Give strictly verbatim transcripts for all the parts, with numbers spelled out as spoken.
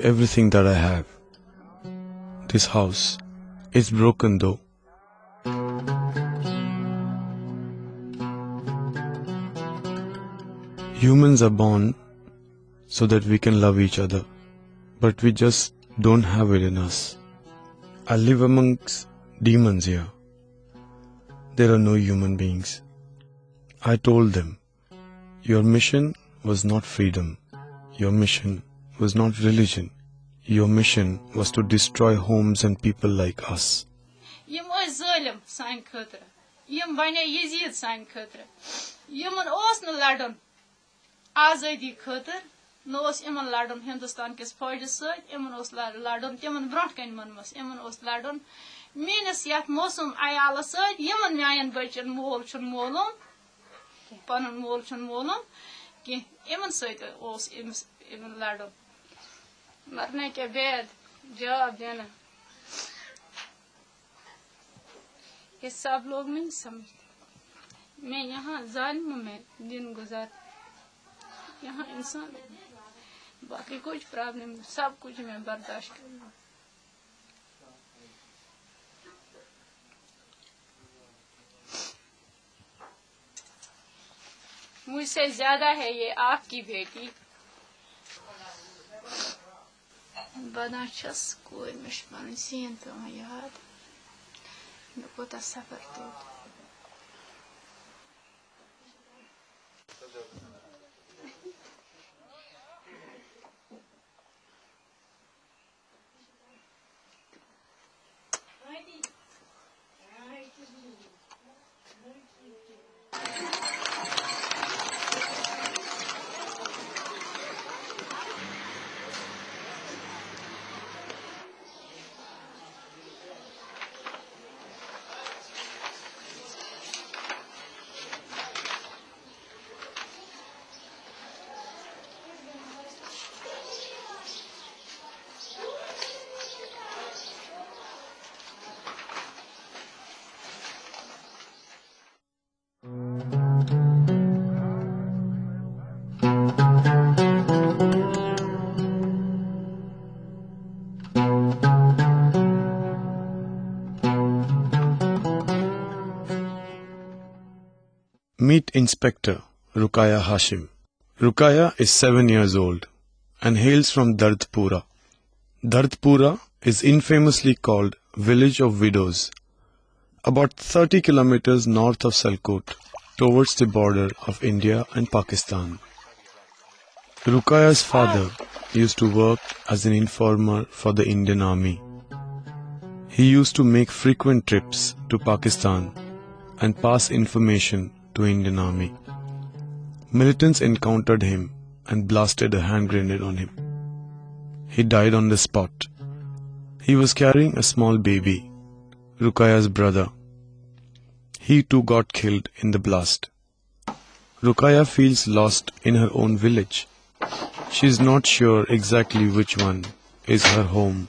everything that I have. This house is broken though. Humans are born so that we can love each other, but we just don't have it in us. I live amongst demons here. There are no human beings. I told them, your mission was not freedom. Your mission was not religion. Your mission was to destroy homes and people like us. Yim ois zalim san khatra. Yim bane Yazid san khatra. Yimun os na ladon azadi khatra. No os iman ladon Hindustan kis fauj sait. Iman os ladon timan bront kan man mas. Iman os ladon meanis yat mosum ayala sait. Yiman mayan bachan mol chun molum. Panan mol chun molum. Ki iman sait os iman ladon. मरने के बाद जवाब देना ये सब लोग नहीं समझते मैं यहाँ जालिम में दिन गुजार यहाँ इंसान बाकी कुछ प्रॉब्लम सब कुछ मैं बर्दाश्त करूँ मुझसे ज्यादा है ये आपकी बेटी Banachas koi mishpan siento mayad. No puedo saber todo. Meet Inspector Ruqayya Hashim. Ruqayya is seven years old and hails from Dardpura. Dardpura is infamously called Village of Widows, about thirty kilometers north of Sialkot, towards the border of India and Pakistan. Ruqayya's father used to work as an informer for the Indian Army. He used to make frequent trips to Pakistan and pass information to Indian Army. Militants encountered him and blasted a hand grenade on him. He died on the spot. He was carrying a small baby, Ruqayya's brother. He too got killed in the blast. Ruqayya feels lost in her own village. She is not sure exactly which one is her home.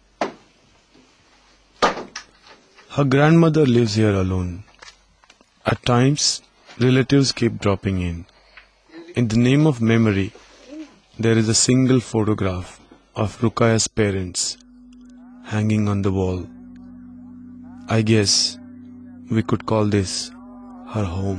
Her grandmother lives here alone. At times, relatives keep dropping in. In the name of memory, there is a single photograph of Ruqayya's parents hanging on the wall. I guess we could call this her home.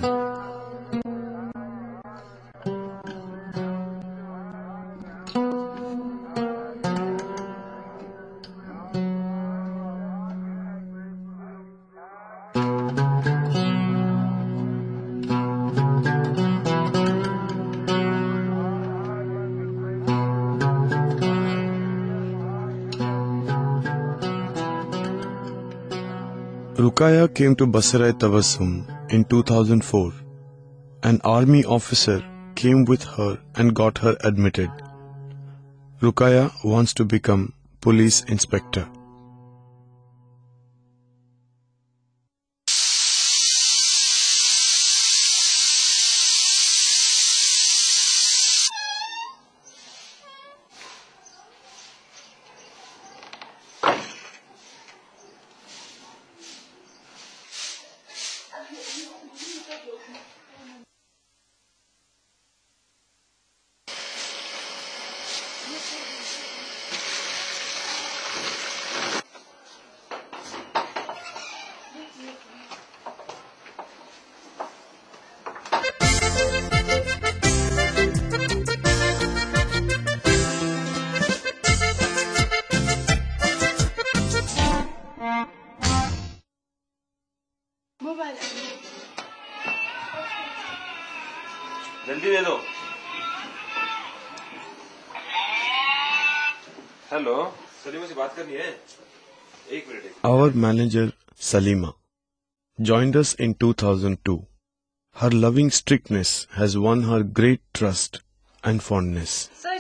Ruqayya came to Basrai Tabassum in two thousand four. An army officer came with her and got her admitted. Ruqayya wants to become police inspector. Hello, Salima से बात करनी है। एक minute. Our manager, Salima, joined us in two thousand two. Her loving strictness has won her great trust and fondness.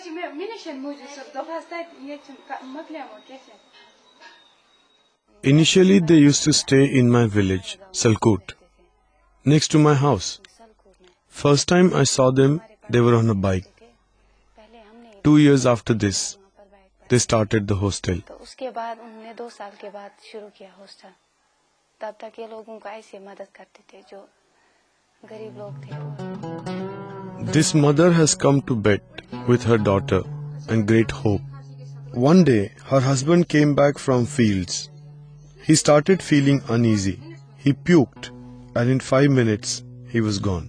Initially, they used to stay in my village, Salkut, next to my house. First time I saw them, they were on a bike. Two years after this, they started the hostel. उसके बाद उन्होंने दो साल के बाद शुरू किया hostel. तब तक ये लोगों को ऐसे मदद करते थे जो गरीब लोग थे। This mother has come to bed with her daughter and great hope. One day, her husband came back from fields. He started feeling uneasy. He puked, and in five minutes, he was gone.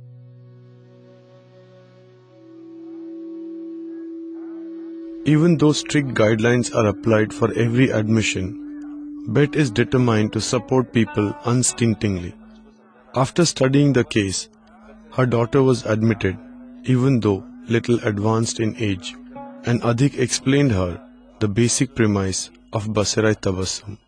Even though strict guidelines are applied for every admission, Bet is determined to support people unstintingly. After studying the case, her daughter was admitted, even though little advanced in age, and Adhik explained her the basic premise of Basirai Tabassum.